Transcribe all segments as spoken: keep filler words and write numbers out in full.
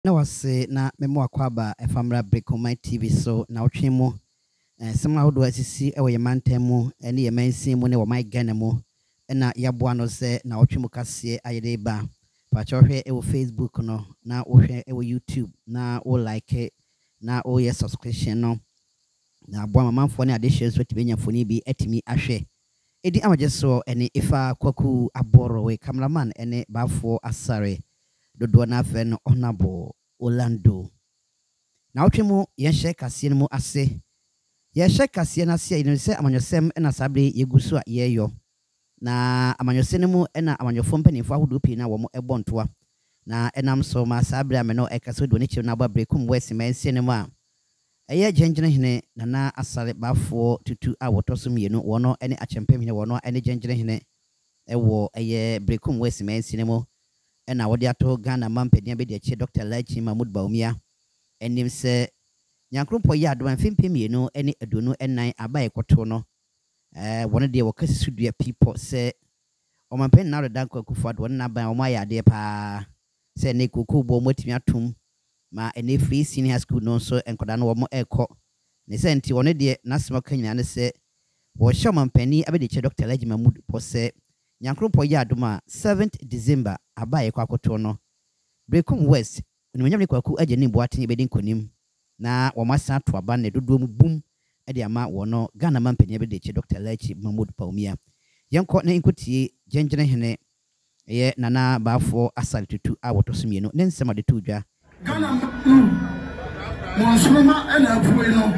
Na wase na memo akwaba efamra Berekumman T V so na otwe mu eh sema hodo asisi e wo yemantam mu ene yemansin mu ne wo my Ghana mu na yaboa no se na otwe mu kase ayede ba pa chohwe e wo Facebook no na ohwe e wo YouTube na o like na o ye subscription no na aboa mamanfo ne ade share so tibenya foni bi etimi ahwe edi amaje so ene ifa kwaku aboro we cameraman ene bafo asare dodo na fe no honorable Orlando na otwe mu ye share kase no mu ase ye share kase na ase yin se amanyosem na sabre yegusu a ye yo na amanyose no mu na amanyofo mpanimfo ahodo pi na wo mo ebontoa na enam so ma sabre ameno ekaso do ne chi na ba Berekumman west mense ne mu a eye genjene hene na na asare bafo tutu a wotosum yenu wono ene achempem hene wono ene genjene hene ewo eye Berekumman west mense ne mu ena wodi ato Ghana mampedin be de che Doctor Lachi Mahmoud Baumia enim se nyankrompo ya do mfempem yenu ene aduonu enan aba ekoto no eh wona de wakasi sudua people se o mampen na redan kwakufa do na ban o ma ya de pa se ne koku bo motimi atum ma ene free senior school no so enkoda no wo ekọ ne se nti wona de nasema kanyina ne se wo hye mampani abe de che Doctor Lachi Mahmoud po se nyankrompo ya do ma seventh December aba ekwakoto no Berekumman west ni nyamne kwaku agye bo aten be din konim na wo masa to aba ne dodo mu bum ede ama wono Ghana mampani be de che Doctor Lachi Mahmoud Baumia yenko na inkotie genjene hene ye nana bafo asal tutu a wotosum yenu ne nsema de tudwa Ghana monsunoma ena afuwe no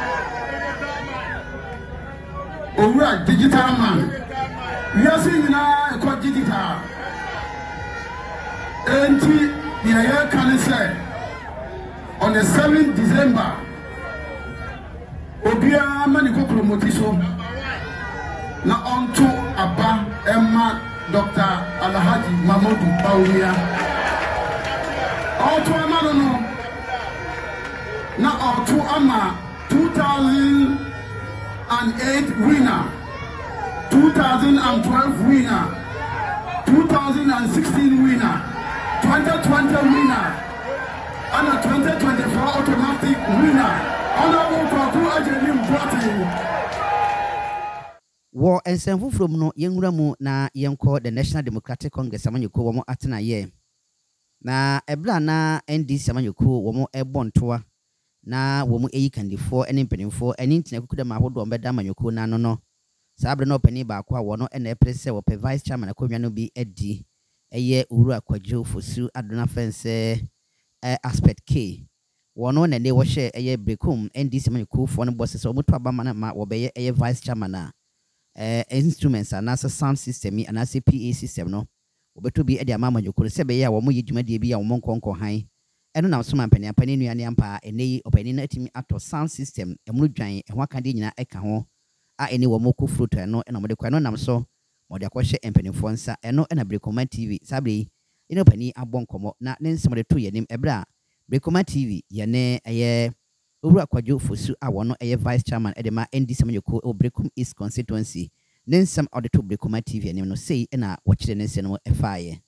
owura digital man yasi nyina ko digital enti the year can say on the seventh December obia mani ko promote so na onto aba emma Doctor Alhaji Mahmoud Baumia onto ama no no na onto ama two thousand eight winner, two thousand twelve winner, two thousand sixteen winner, twenty twenty winner, and a twenty twenty-four automatic winner. Honorable Kwaku Ajenim Broughton. War and Sanfu from no Yangramu na Yanko, the National Democratic Congress, Amanyuko, Womo Atana ye. Na Ebla na N D Samanyuko, Womo Ebon toa, na Womo E can for any penny for any internet could have mahodo and bedam Mayuko na no no. Sabre no penny ba kwa wono and a press or vice chairman a comiano be Eddie. A year Ura Quajo for Sue Adona Fence aspect K. One on and they will share a year Berekumman and this man cool for the bosses or Mutabamana ma obey a vice chairman. Uh, instruments and as a sound system and as a P A system no. But to be a mamma you could say be a woman you may be a monk conco high. And now some penny and penny and yampa and they opening a team actor sound system and mood giant and what can dinner ekaho. A any womoku fruit and no and I'm the quanon so. Modia kwashe empeni fonsa eno ena Berekumman T V sabri ino pani abon komo na nense mo de to yenim ebra Berekumman T V yene eye owura kwajo fosu a wono eye vice chairman edema N D Samanyoko o Berekumman East constituency nensam ode to Berekumman T V yenim no sei ena wachire nense no efaaye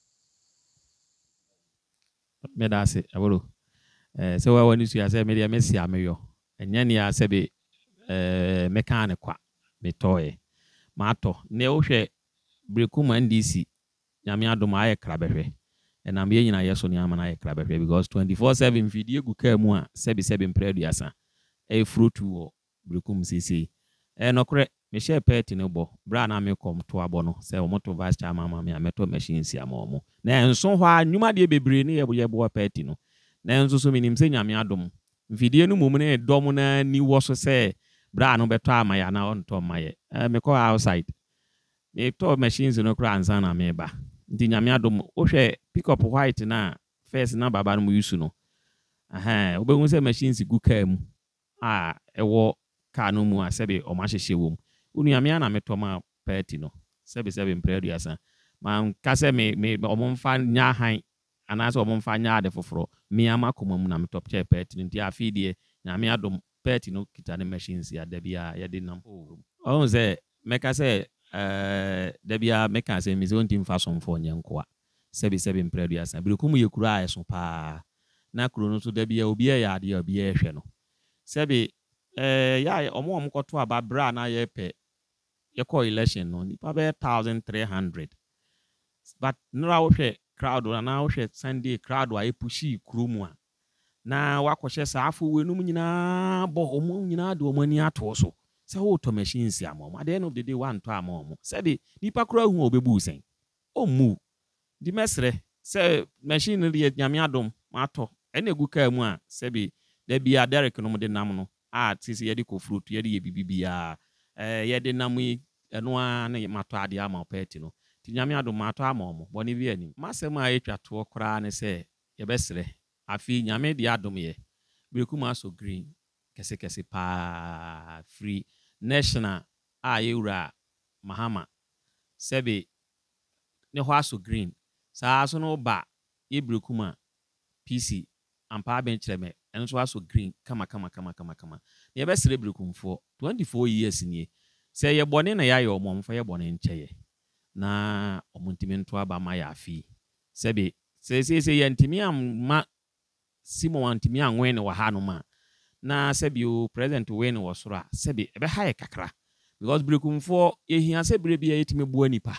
medase aboro eh so wa wani su ya se media mesi ameyo enya ni ya se be eh meka ne kwa metoye mato ne ohwe Berekumman D C nyame adom aye krabehwe enam ye nyina yeso ne amana aye krabehwe because twenty-four seven video gu ka mu a sebi sebi mpreduasa e fruit wo Berekumman C C e nokre me share pet ne bo bra na me kom to abo no se o moto vice chairman ma me ameto machine si amomo na enso ho anwuma de bebre ne yebo yebo pet no na enso so minim se nyame adom video no mum ne dom na ni wo so se bra no beto amaya na on to maye eh me ko outside me to machines no kra ansa na me ba ndi nyame adom wo hwe pick up white na first na baba no use no aha obehu se machines gu ka mu ah ewo ka no mu asebe o ma hyehye wo mu unu nyame na me to ma party no sebe sebe mpreduasa ma ka se me me o momfa nya han anase o momfa nya ade foforo me ama koma mu na me top chair party ndi afidie nyame adom party no kita ne machines ya da bia ya de nam o ze meka se eh da bia meka se mi zonti mfa so mfo nyenkoa sebi sebi mpreduasa Berekumman ye kura eso pa na kuro no so da bia obi ya ade obi ya hwe no sebe eh ya omo omo koto aba bra na ye pe ye call election no nipa be one thousand three hundred but nra wo hwe crowd na wo hwe Sunday crowd wa e pushi kuro mu a na wakɔhyɛ saafo wenum nyinaa bɔ ɔmo nyinaa de ɔmo ani ato so sɛ wo to machines am ɔmo at the end of the day one to am ɔmo sɛ de nipa kora hu obebu sen ɔmu di mesre sɛ machine no de nyame adom matɔ ɛna egu kaa mu a sɛ bi da bia Derek no mo de nam no a tisi ye de ko fruit ye de ye bibibia eh ye de nam yi ɛno a na matɔ ade ama ɔpɛti no ti nyame adom matɔ ama ɔmo bɔ ne bi ani masɛm a etwa to kora ne sɛ ye bɛsrɛ afi nyame di adom ye Berekumman so green kese kese pa free national a yewura Mahama sebe ne ho aso green saa so no ba ye Berekumman P C ampa ben kyereme eno so aso green kama kama kama kama kama ye be sere Berekumfo twenty-four years nie se ye bone na ya ye omomfo ye bone nkyeye na omuntimi nto aba ma ya afi sebe se se se ye ntimi amma Simon antimi anwen ne wa hanoma na sebi o president wen wo soro a sebi ebe ha ye kakra because Berekumfo ehia se bere bia yetimi bu anipa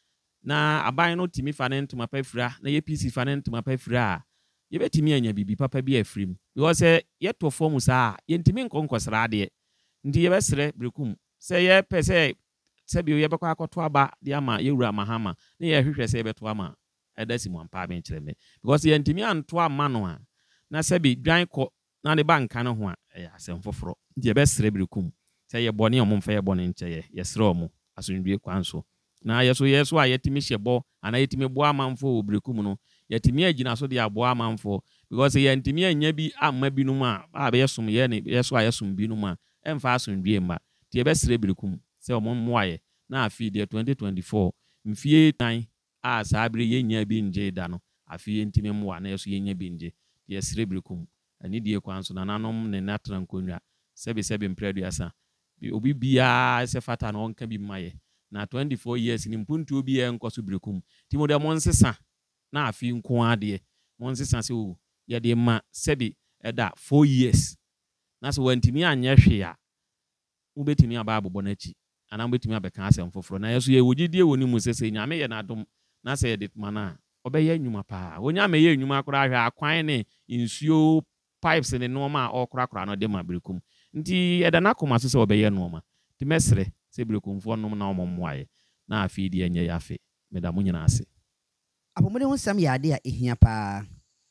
na aban no timi fa ne ntoma pafira na ye P C fa ne ntoma pafira a ye betimi anya bibi papa bi afrim because ye to form sa ye ntimi nkonkosra de ndi ye besre Berekum se ye pese sebi o ye bekwa akoto aba de ama ye wura Mahama na ye hwehwe se ye beto ama edasi mo ampa ben kyereme because ye ntimi anto ama no a na sebi dwan ko na ne banka no ho a ya asem foforo die be sere Berekum se ye bone omomfa ye bone nkyeye ye sere omo asondwie kwanso na yeso yeso a yetimi hyebo ana yetimi bo amanfo o Berekum no yetimi agina so de abo amanfo because ye ntimi anya bi amma binum a ba be yesom ye ne yeso a yesom binum a emfa asondwie mba die be sere Berekum se omom moaye na afi de twenty twenty-four mfie tan a sabre ye nya bi nje da no afi ntimi moa na yeso ye nya bi nje yes Berekum ani die kwanso na nanom ne natra nkonwa sebe sebe mpredu asa obi bia se fata na onka bi maye na twenty-four years ni mpuntu obi e nkoso Berekum timo de monsesa na afi nko ade monsesa se o ye de ma sebe eda four years na so wantimi anya hwe a ubetimi aba abobɔ na chi ana ubetimi abeka asem foforo na yeso ye wogidie woni mu sese nyame ye na adom na se ye de mana obeye nyuma pa onya me ye nyuma akora hwe akwan ne insuo pipes ne no ma okora kora no de ma Berekum nti eda na koma so se obeye no ma ti mesre se Berekumfo no na omomwaye na afi di enye yafe meda mu nyina ase apomode ho sam yade a ehia pa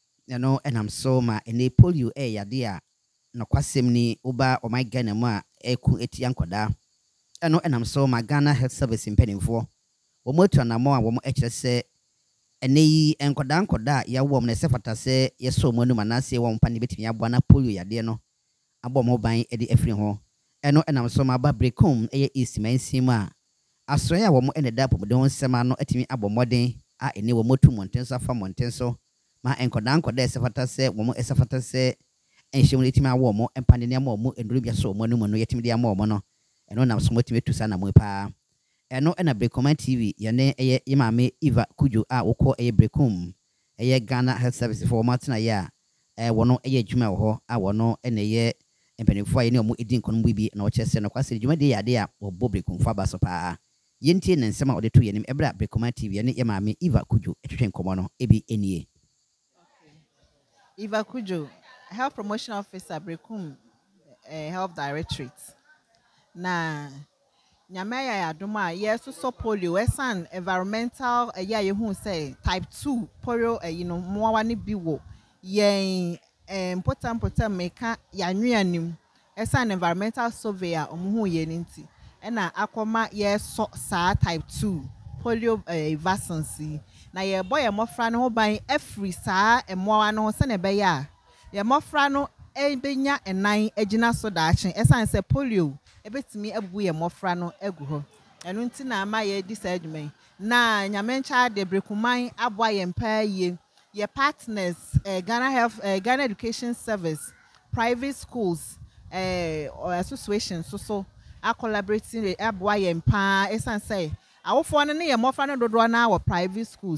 no enam so ma ene polio e yade a no kwasem ni oba o my Ghana mu a eku eti ankoda eno enam so ma Ghana Health Service mpanimfo wo motu anamo a wo mo ekire se ene yi enkoda nkoda ya wo mo ne se fata se yeso mo anu manase wo mpa ne betimi aboa na polio yade no abo mo ban e de afri ho eno enam so ma ba Berekum eye East mansim a asoya a wo mo ene da apomode ho sema no atimi abomoden a ene wo motu montenso afa montenso ma enkoda nkoda se fata se wo mo se fata se enhyemu etimi awo mo empane ne ama mo enduru bia so mo anu mo no yetimi de ama mo no eno nam so motimi tusa na mo pa eno ena Berekumman T V yene eye yimame Eva Kujo a wokọ eye Berekum eye Ghana Health Service for matna ya eh wono eye adwuma ho a wono ena ye empanifo aye ne omo edin kono bibi na o kyese no kwase adwuma de yade a obo Berekumfo abaso pa yentie ne nsema ode to yenim ebra Berekumman T V yene yimame Eva Kujo etwetwen komo no ebi enie Eva Kujo, Health Promotion Officer Berekum uh, Health Directorate. Na nyame ya adoma yeso so polio esan environmental eh, ya ye hu say type two polio eh, you know mowa ne biwo yen eh, important important meka ya nwanim esan environmental surveyor omuhu ye nti ena akoma yeso sa type two polio eh, vaccine na ye boy ye mofra no ban every sa emowa no se ne be ya ye mofra no ebenya enan agina so daachen esan se polio ebetimi abubu ye mofra no egu ho enu nti na ama ye di sadwumen na nyamencha de Berekumman aboa ye mpa ye ye partners eh, Ghana Health eh, Ghana Education Service private schools eh or association so so a collaborating aboa ye mpa esan say awofo no ne ye mofra no dodo na our private schools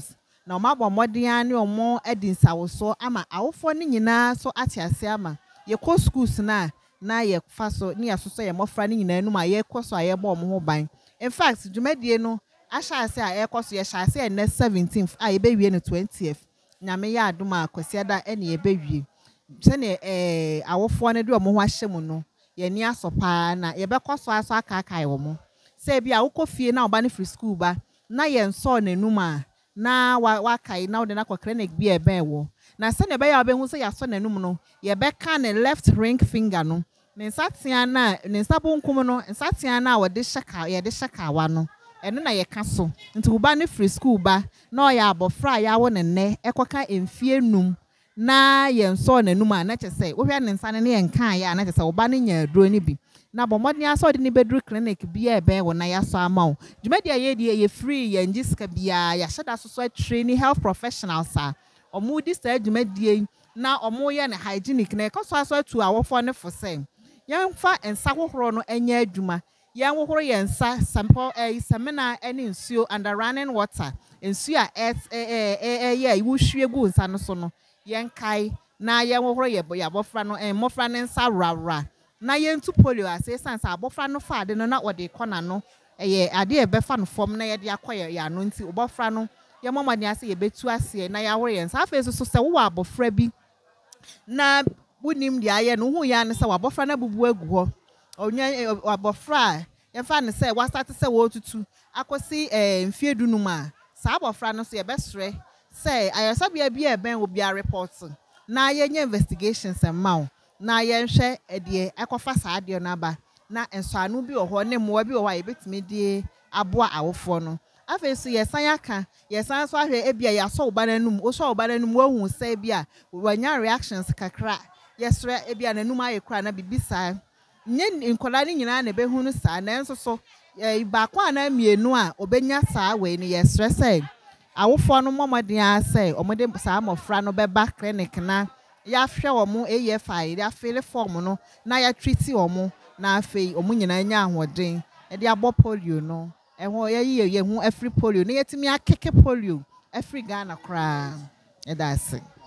na ɔmo abɔ mmɔden ani ɔmo edi nsawoso ama awofo ne nyinaa so ate ase ama yɛkɔ schools na na yɛfa so ne yɛsoso yɛ mmɔfra ne nyinaa num a yɛkɔ so a yɛbɔ ɔmo ho ban. In fact dwumadie no ahyɛ ase a ɛkɔ so yɛhyɛ ase ɛnɛ seventeenth a yɛbɛwie no twentieth nyame yɛ adom a kwasiada ɛne yɛbɛwie sɛne ɛɛ awofoɔ no de ɔmo ho ahyɛ mu no yɛni asɔ paa na yɛbɛkɔ so aso akaakae ɔmo sɛ bi a wokɔ fie na ɔba no firi school ba na yɛnsɔɔ n'anum a na wakae na wode no akɔ clinic bi a ɛbɛn wɔ na sɛne ɛbɛyɛ a wobɛhu sɛ yɛasɔ n'anum no yɛbɛka ne left ring finger no ne nsatea na ne nsa bonkum no nsatea na wɔde hyɛ ka yɛde hyɛ kawa no ɛno na yɛka so nti wo ba ne free school ba na ɔyɛ abɔfra a yɛawo ne nnɛ ɛkɔka mfie num na yɛnsɔɔ n'anum a na kyɛ sɛ wohwɛ ne nsa no ne yɛnkaa yɛ a na kyɛ sɛ wo ba no nya aduro no bi na bɔ mmɔden asɔ de ne bɛduru clinic bi a ɛbɛn wɔ na yɛasɔ ama wo dwumadi a yɛdi yɛ free yɛn gye sika biara yɛahyɛ da so so training health professionals a ɔmo di saa dwumadie na ɔmo yɛ ne hygienic na ɛkɔ so asɔ atu awɔfoɔ ne fo sɛ yɛmfa nsa hohoro no ɛnyɛ adwuma yɛn hohoro yɛn nsa sample ɛyi samina ɛne nsuo under running water nsuo a ɛɛ ɛɛ ɛyɛ iwuhwie gu nsa no so no yɛn kae na yɛn hohoro yɛ bɔ yɛabɔfra no ɛn mmɔfra ne nsa rawra na yɛn tu polio ase san sa abɔfra no fa ade no na wɔde kɔna no ɛyɛ ade ɛbɛfa no fam na yɛde akɔ yɛ yɛ ano nti abɔfra no yɛn mɔmɔden ase yɛbɛtu aseɛ na yɛahoro yɛn nsa afei so so sɛ wowɔ abɔfra bi na wunim dia ye no hu ya ne se wabofra na bubu agu ho onya wabofra ye fa ne se wa start se wo tutu akosi eh mfie dunum a sa abofra no so ye besre se ayasabia bi e ben obi a report na ye nya investigations emma na ye nhwe ede ekofa sa ade no aba na enso anu bi wo ne mo bi wo a ye betimi die aboa awofo no afi so ye san aka ye san so ahwe e bia ya so oba nanum o so oba nanum wo hu se bia wanya reactions kakra yesre ebia nanum aye kra na bibisa nye nkola ni nyina na be hu no sa na enso so e ba kwa na mienu a obenya sa we ni yesre say awofo no momoden ase omode sa amofra no beba clinic na ya hwe omo A F I ya fill form no na ya treat omo na afei omo nyina nya ahoden e de abo polio no e ho ye ye hu every polio na yetimi akeke polio every Ghana kra e da ase.